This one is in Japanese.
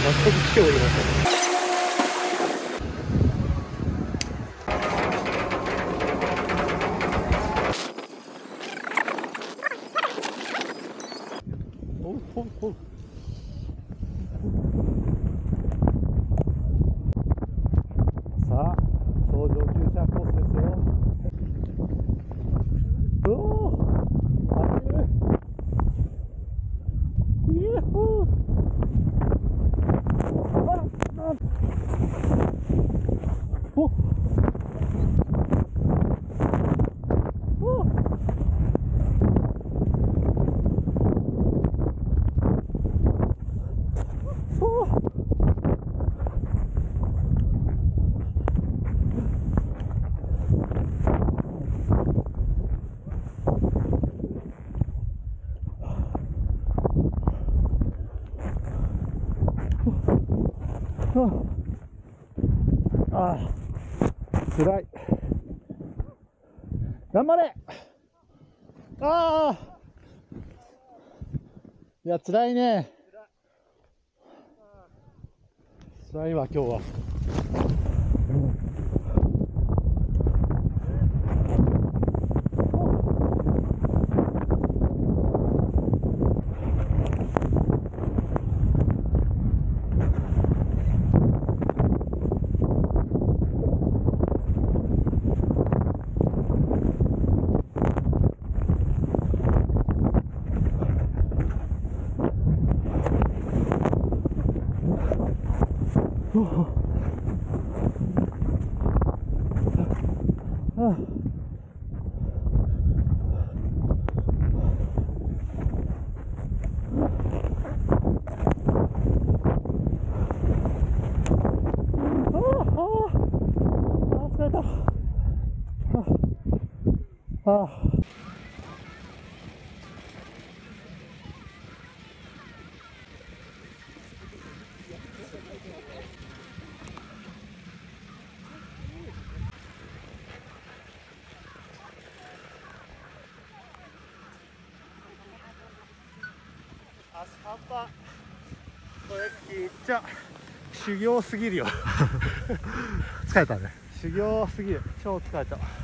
全く来ておりません。さあ、頂上急斜コースですよ。おお、あれ、イエホー。おああ、つらい。頑張れ。ああ、いや、つらいね。つらいわ、今日は。疲れた。アスファンパこれめっちゃ修行すぎるよ。疲れたね。修行すぎる。超疲れた。